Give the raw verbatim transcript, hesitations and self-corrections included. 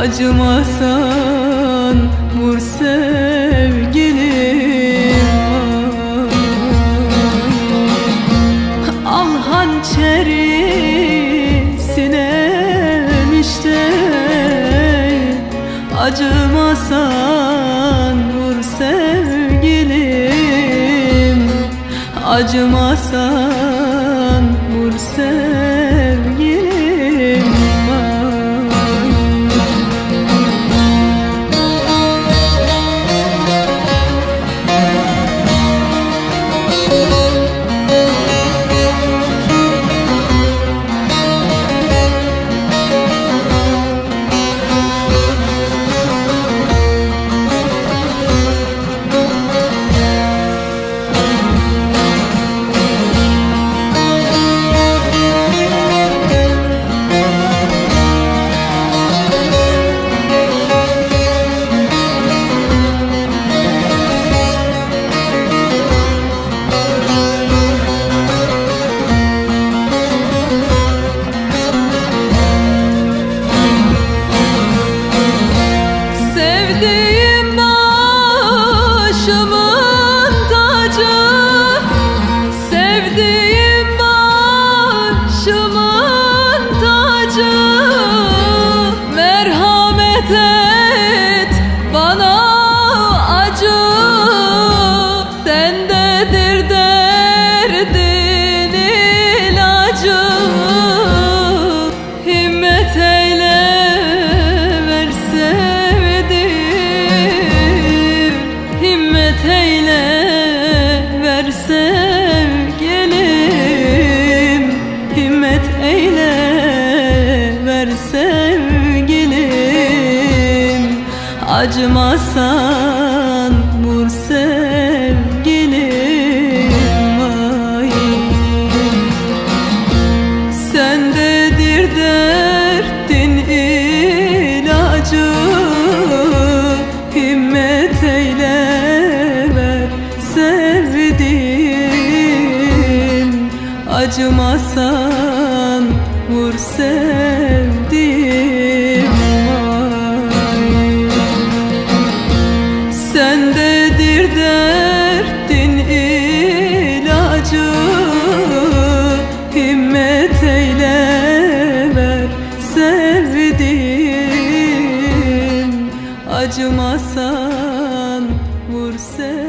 acımasan vur sevgilim. Al hançeri sinemişte, acımasan vur sevgilim. Acımasan vur sevgilim. Sevdiğim başımın tacı, sevdiğim başımın tacı. Merhamet et bana acı, sendedir derdin ilacı. Himmet eyle ver sevdiğim, himmet eyle ver sevgilim. Himmet eyle ver sevgilim. Acımasan vur sevgilim. Ay. Sendedir derdin ilacı, himmet eyle ver sevdiğim. Acımasan vur sevdiğim. Ay. Sendedir derdin ilacı, himmet eyle ver sevdiğim. Acımasan vur sevdiğim.